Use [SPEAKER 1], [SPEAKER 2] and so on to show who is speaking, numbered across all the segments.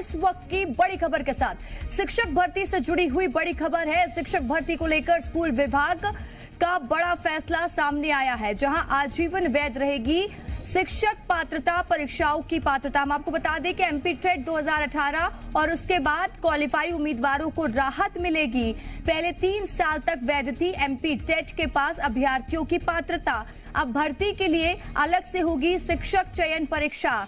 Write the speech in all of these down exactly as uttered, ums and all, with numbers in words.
[SPEAKER 1] इस वक्त की बड़ी खबर के साथ। शिक्षक भर्ती से जुड़ी हुई बड़ी खबर है। शिक्षक भर्ती को लेकर स्कूल विभाग का बड़ा फैसला सामने आया है, जहां आजीवन वैध रहेगी शिक्षक पात्रता परीक्षाओं की पात्रता। हम आपको बता दें कि एमपी टेट दो हज़ार अठारह और उसके बाद क्वालिफाई उम्मीदवारों को राहत मिलेगी। पहले तीन साल तक वैध थी एमपी टेट के पास अभ्यर्थियों की पात्रता। अब भर्ती के लिए अलग से होगी शिक्षक चयन परीक्षा।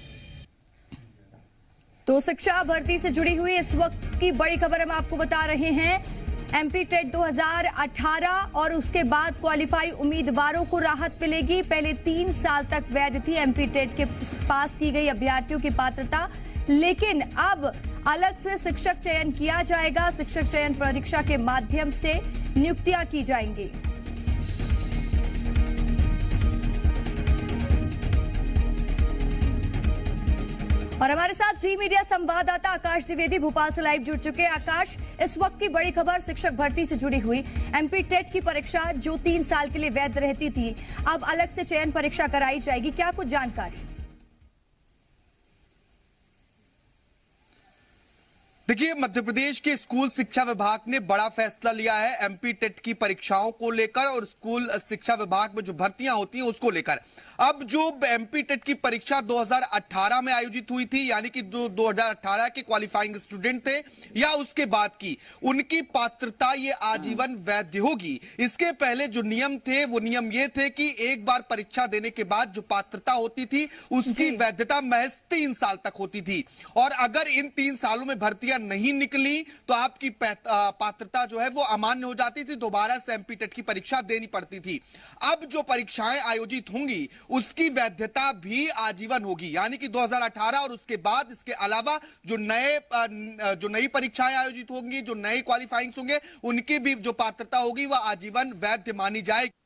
[SPEAKER 1] तो शिक्षा भर्ती से जुड़ी हुई इस वक्त की बड़ी खबर हम आपको बता रहे हैं। एमपी टेट दो हज़ार अठारह और उसके बाद क्वालिफाई उम्मीदवारों को राहत मिलेगी। पहले तीन साल तक वैध थी एमपी टेट के पास की गई अभ्यर्थियों की पात्रता, लेकिन अब अलग से शिक्षक चयन किया जाएगा। शिक्षक चयन परीक्षा के माध्यम से नियुक्तियां की जाएंगी। और हमारे साथ जी मीडिया संवाददाता आकाश द्विवेदी भोपाल से लाइव जुड़ चुके हैं। आकाश, इस वक्त की बड़ी खबर शिक्षक भर्ती से जुड़ी हुई एमपी टेट की परीक्षा जो तीन साल के लिए वैध रहती थी, अब अलग से चयन परीक्षा कराई जाएगी। क्या कुछ जानकारी?
[SPEAKER 2] देखिए, मध्य प्रदेश के स्कूल शिक्षा विभाग ने बड़ा फैसला लिया है एमपी टेट की परीक्षाओं को लेकर और स्कूल शिक्षा विभाग में जो भर्तियां होती हैं उसको लेकर। अब जो एमपी टेट की परीक्षा दो हज़ार अठारह में आयोजित हुई थी, यानी कि दो हज़ार अठारह के क्वालिफाइंग स्टूडेंट थे या उसके बाद की, उनकी पात्रता ये आजीवन वैध होगी। इसके पहले जो नियम थे वो नियम ये थे कि एक बार परीक्षा देने के बाद जो पात्रता होती थी उसकी वैधता महज तीन साल तक होती थी, और अगर इन तीन सालों में भर्तियां नहीं निकली तो आपकी पात्रता जो है वो अमान्य हो जाती थी, दोबारा से एमपी टेट की परीक्षा देनी पड़ती थी। अब जो परीक्षाएं आयोजित होंगी उसकी वैधता भी आजीवन होगी, यानी कि दो हज़ार अठारह और उसके बाद इसके अलावा जो नए जो नई परीक्षाएं आयोजित होंगी, जो नए क्वालिफाइंग्स होंगे, उनकी भी जो पात्रता होगी वह आजीवन वैध मानी जाएगी।